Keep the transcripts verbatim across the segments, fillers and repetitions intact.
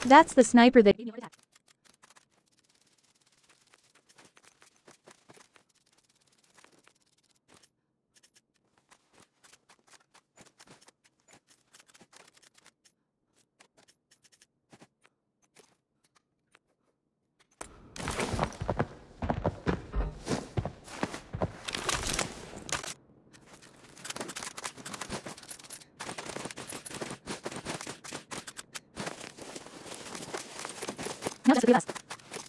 That's the sniper that gave me a heart attack. Now just the three of us.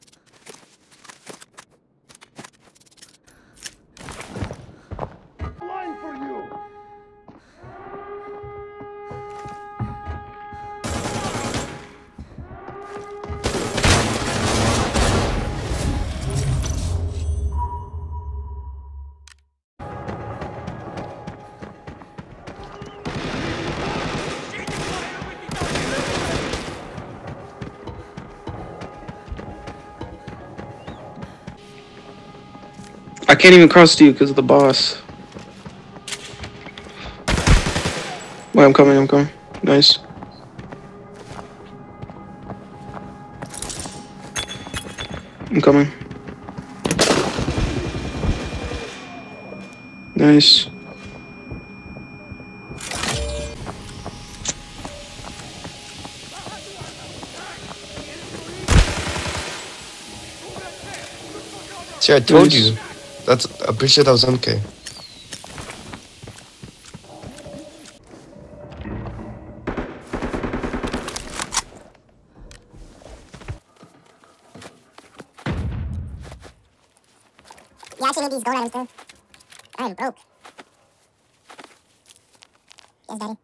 Line for you. I can't even cross to you because of the boss. Wait, I'm coming, I'm coming. Nice. I'm coming. Nice. See, I told Nice. you. That's, I'm pretty sure that was M K. You actually need these gold items, too. I am broke. Yes, daddy.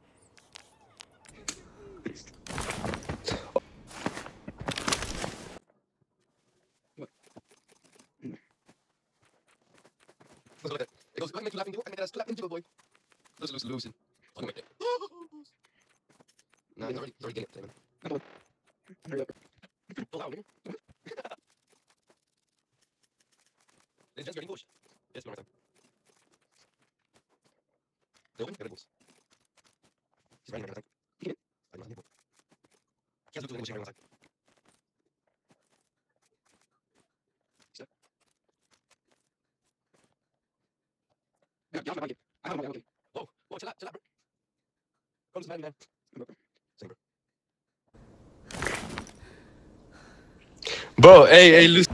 It goes, I make you laughing, I make that laughing, boy. Lose, lose, losing. I'm gonna make it. Nah, he's already, he's already getting it. Pull out, nigga. It's just very bush. Yes, one more time. They open, get a boost. He's running right now. He get it. I'm not able. He has to do the negotiation right outside. Step. Yeah, yeah, I'm not I have my okay. Whoa, whoa, chill out, chill out, bro. Come to man. Same, bro. Bro, hey, hey, Lucy.